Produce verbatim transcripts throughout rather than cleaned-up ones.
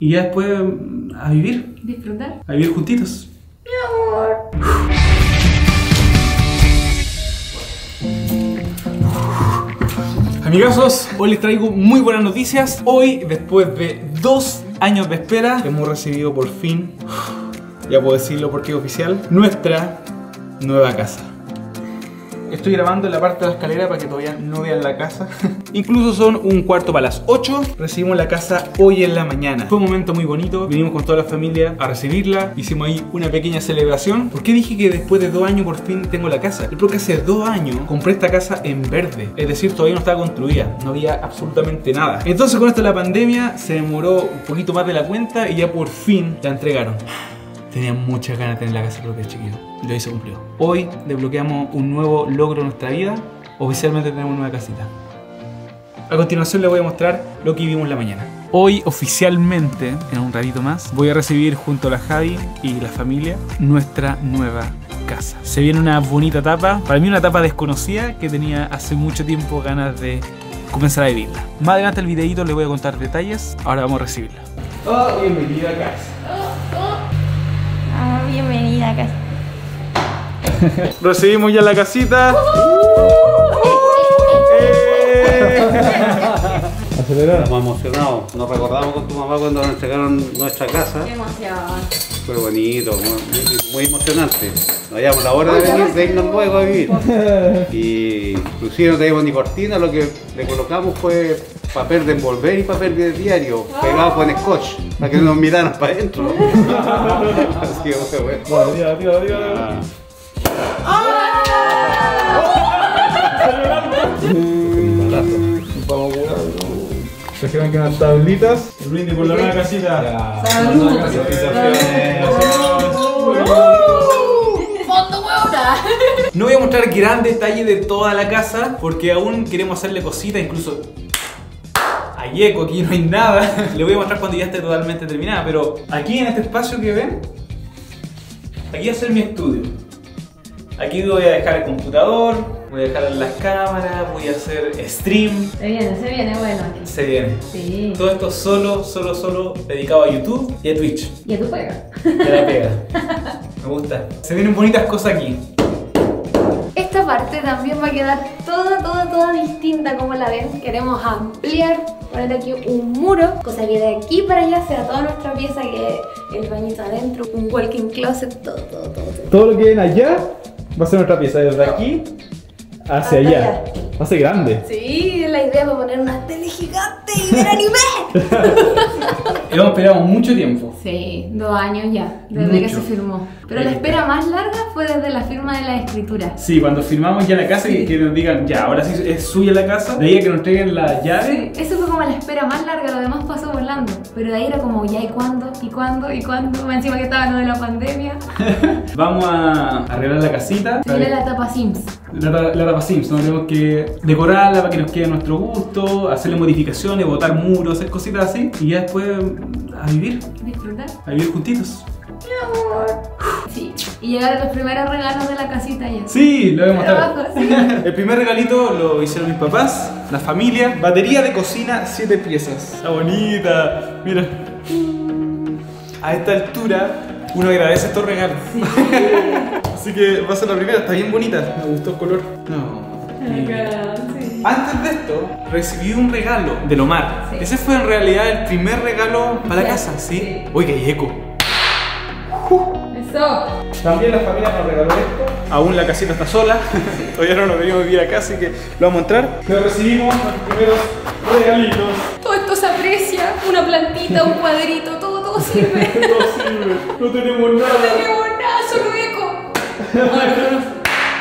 y ya después a vivir. Disfrutar. A vivir juntitos. Mi amor. Amigazos, hoy les traigo muy buenas noticias. Hoy, después de dos años de espera, hemos recibido por fin, ya puedo decirlo porque es oficial, nuestra nueva casa. Estoy grabando en la parte de la escalera para que todavía no vean la casa. Incluso son un cuarto para las ocho. Recibimos la casa hoy en la mañana. Fue un momento muy bonito. Vinimos con toda la familia a recibirla. Hicimos ahí una pequeña celebración. ¿Por qué dije que después de dos años por fin tengo la casa? Es porque hace dos años compré esta casa en verde. Es decir, todavía no estaba construida. No había absolutamente nada. Entonces con esto de la pandemia se demoró un poquito más de la cuenta y ya por fin la entregaron. Tenía muchas ganas de tener la casa propia, chiquillos. Y lo hice cumplido. Hoy desbloqueamos un nuevo logro en nuestra vida. Oficialmente tenemos una nueva casita. A continuación les voy a mostrar lo que vivimos en la mañana. Hoy oficialmente, en un ratito más, voy a recibir junto a la Javi y la familia nuestra nueva casa. Se viene una bonita etapa, para mí una etapa desconocida que tenía hace mucho tiempo ganas de comenzar a vivirla. Más adelante el videito les voy a contar detalles. Ahora vamos a recibirla. Oh, bienvenida a casa. Ah, bienvenida a casa. Recibimos ya la casita. Estamos emocionados. Nos recordamos con tu mamá cuando nos entregaron nuestra casa. Qué emoción. Fue bonito, muy, muy emocionante. Nos hallamos la hora de venir, de irnos luego a vivir. Y inclusive no teníamos ni cortina, lo que le colocamos fue papel de envolver y papel de diario pegado con scotch para que no nos miraran para adentro. Así que fue bueno. Bueno, adiós, adiós, adiós. Vamos a jugar. Trajeron aquí unas tablitas. El brindis por la nueva casita. ¡Salud! ¡Fondo huevona! No voy a mostrar gran detalle de toda la casa porque aún queremos hacerle cositas, incluso hay eco, aquí no hay nada. Le voy a mostrar cuando ya esté totalmente terminada, pero aquí en este espacio que ven, aquí va a ser mi estudio. Aquí voy a dejar el computador, voy a dejar las cámaras, voy a hacer stream. Se viene, se viene, bueno. Se viene. Sí. Todo esto solo, solo, solo dedicado a YouTube y a Twitch. Y a tu pega. Y a la pega. Me gusta. Se vienen bonitas cosas aquí. Esta parte también va a quedar toda, toda, toda distinta como la ven. Queremos ampliar, poner aquí un muro, cosa que de aquí para allá sea toda nuestra pieza, que el bañito adentro, un walk-in closet, todo, todo, todo, todo. Todo lo que ven allá va a ser nuestra pieza, desde aquí hacia Hasta allá. allá. Va a ser grande. Sí, la idea es poner una tele gigante y ver anime. Y hemos esperado mucho tiempo. Sí, dos años ya, desde Mucho. que se firmó. Pero la espera más larga fue desde la firma de la escritura. Sí, cuando firmamos ya la casa y Sí. que nos digan, ya, ahora sí es suya la casa, de ahí a que nos entreguen la llave. Sí, eso fue como la espera más larga, lo demás pasó volando. Pero de ahí era como, ya, ¿y cuándo? ¿Y cuándo? ¿Y cuándo? Encima que estaba lo de la pandemia. Vamos a arreglar la casita. Viene la etapa Sims. La, la, la tapa Sims, ¿no? Tenemos que decorarla para que nos quede a nuestro gusto, hacerle modificaciones, botar muros, hacer cositas así. Y ya después a vivir, Disfrutar. a vivir juntitos. Mi amor. Sí. Y llegaron los primeros regalos de la casita ya. Sí, lo voy a mostrar. Abajo, sí. El primer regalito lo hicieron mis papás, la familia. Batería de cocina, siete piezas. Está bonita, mira. A esta altura uno agradece estos regalos. Sí. Así que va a ser la primera, está bien bonita. Me gustó el color. No. Acá, sí. Antes de esto, recibí un regalo del Omar. Sí. Ese fue en realidad el primer regalo para la Ya, casa, ¿sí? sí. Uy, que hay eco. Eso. También la familia nos regaló esto. Aún la casita está sola. Todavía no nos venimos a vivir acá, así que lo vamos a mostrar. Pero recibimos nuestros primeros regalitos. Todo esto se aprecia. Una plantita, un cuadrito, todo, todo sirve. No sirve, no tenemos No nada. tenemos nada, solo eco.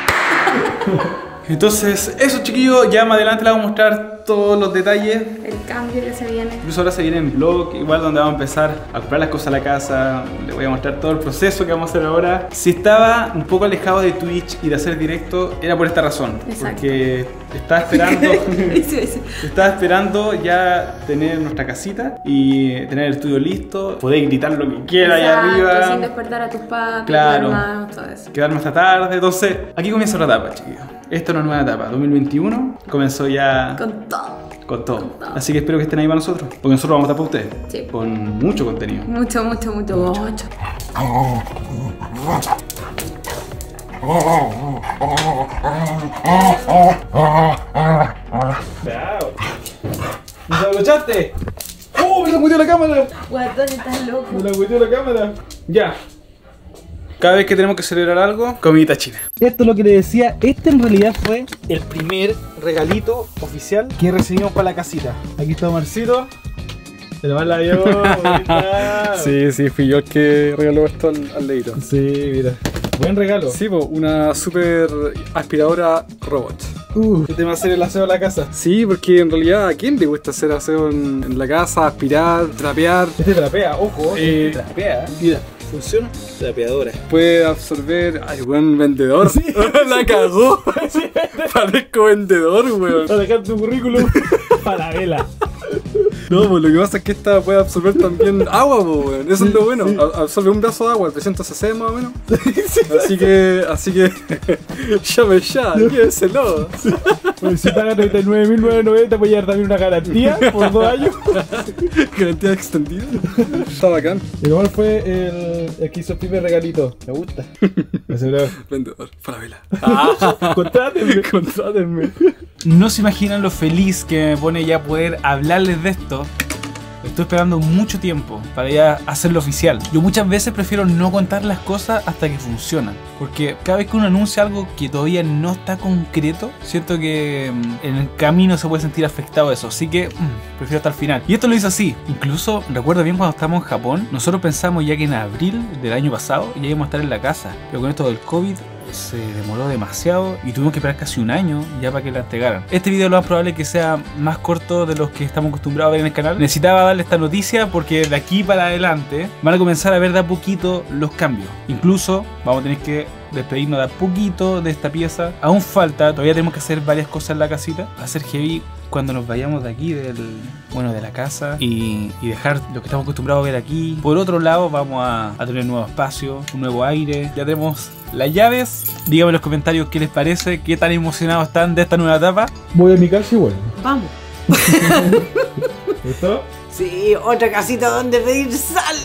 Entonces, eso, chiquillos, ya más adelante les vamos a mostrar todos los detalles. El cambio que se viene. Incluso ahora se viene en vlog, igual donde vamos a empezar a comprar las cosas a la casa. Les voy a mostrar todo el proceso que vamos a hacer ahora. Si estaba un poco alejado de Twitch y de hacer directo, era por esta razón. Exacto. Porque estaba esperando, Eso, eso. estaba esperando ya tener nuestra casita y tener el estudio listo, poder gritar lo que quiera allá Exacto, arriba. sin despertar a tus papás, Claro. tus hermanos, todo eso. Quedarme hasta tarde. Entonces, aquí comienza otra etapa, chiquillos. Esta es una nueva etapa, dos mil veintiuno. Comenzó ya Con todo. Con todo. Con todo. Así que espero que estén ahí para nosotros. Porque nosotros vamos a estar para ustedes. Sí. Con mucho contenido. Mucho, mucho, mucho, mucho. ¡Me desabrochaste! ¡Oh! ¡Me la metió la cámara! Guatón, estás loco. ¡Me la metió la cámara! Ya. Cada vez que tenemos que celebrar algo, comidita china. Esto es lo que le decía. Este en realidad fue el primer regalito oficial que recibimos para la casita. Aquí está Marcito. Se lo va la dio. Sí, sí, fui yo el que regaló esto al, al leído. Sí, mira. Buen regalo. Sí, po, una super aspiradora robot. Uh, ¿qué te va a hacer el aseo de la casa? Sí, porque en realidad ¿a quién le gusta hacer aseo en, en la casa? Aspirar, trapear. Este trapea, ojo. Eh, este trapea. Mira, funciona. Trapeadora. Puede absorber. Ay, buen vendedor. Sí, la cagó. Sí. Parezco vendedor, weón. Para dejar tu currículum. Para vela. No, pues lo que pasa es que esta puede absorber también agua, pues, weón. Eso es lo bueno. Sí. A- Absorbe un brazo de agua, trescientos cc más o menos. Así que, así que, llame ya, lléveselo. Pues si pagas treinta y nueve mil novecientos noventa, puedes llevar también una garantía por dos años. Garantía extendida. Está bacán. ¿Y cómo fue el, el que hizo el primer regalito? Me gusta. Me aseguró. Vendedor, para vela. Contrátenme. Contrátenme. No se imaginan lo feliz que me pone ya poder hablarles de esto. Estoy esperando mucho tiempo para ya hacerlo oficial. Yo muchas veces prefiero no contar las cosas hasta que funcionan. Porque cada vez que uno anuncia algo que todavía no está concreto, siento que mm, en el camino se puede sentir afectado eso. Así que mm, prefiero hasta el final. Y esto lo hice así. Incluso recuerdo bien cuando estábamos en Japón, nosotros pensamos ya que en abril del año pasado ya íbamos a estar en la casa. Pero con esto del COVID se demoró demasiado y tuvimos que esperar casi un año ya para que la entregaran. Este video lo más probable es que sea más corto de los que estamos acostumbrados a ver en el canal. Necesitaba darle esta noticia porque de aquí para adelante van a comenzar a ver de a poquito los cambios. Incluso vamos a tener que despedirnos de a poquito de esta pieza. Aún falta, todavía tenemos que hacer varias cosas en la casita. Va a ser heavy cuando nos vayamos de aquí, del, bueno, de la casa y, y dejar lo que estamos acostumbrados a ver aquí. Por otro lado, vamos a, a tener nuevo espacio, un nuevo aire. Ya tenemos las llaves. Díganme en los comentarios qué les parece, qué tan emocionados están de esta nueva etapa. Voy a mi casa y vuelvo. Vamos. ¿Te gustó? Sí, otra casita donde pedir sal.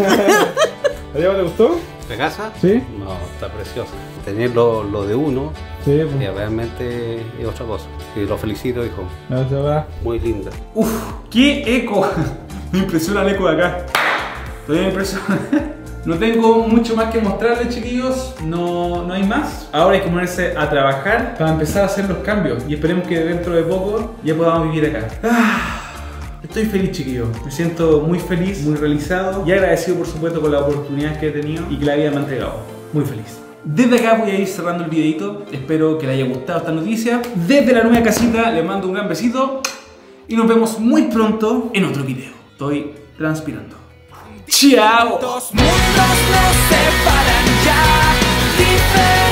¿A Diego le gustó? ¿La casa? Sí. No, está preciosa. Tener lo, lo de uno Sí, eh, pues. realmente es otra cosa. Y lo felicito, hijo. No se va. Muy linda. Uf, qué eco. Me impresiona el eco de acá. Todavía me impresiona. No tengo mucho más que mostrarles, chiquillos. No, no hay más. Ahora hay que ponerse a trabajar para empezar a hacer los cambios. Y esperemos que dentro de poco ya podamos vivir acá. Ah, estoy feliz, chiquillos. Me siento muy feliz, muy realizado. Y agradecido, por supuesto, con la oportunidad que he tenido y que la vida me ha entregado. Muy feliz. Desde acá voy a ir cerrando el videito. Espero que les haya gustado esta noticia. Desde la nueva casita les mando un gran besito. Y nos vemos muy pronto en otro video. Estoy transpirando. ¡Chao! Dos mundos nos separan ya, diferentes.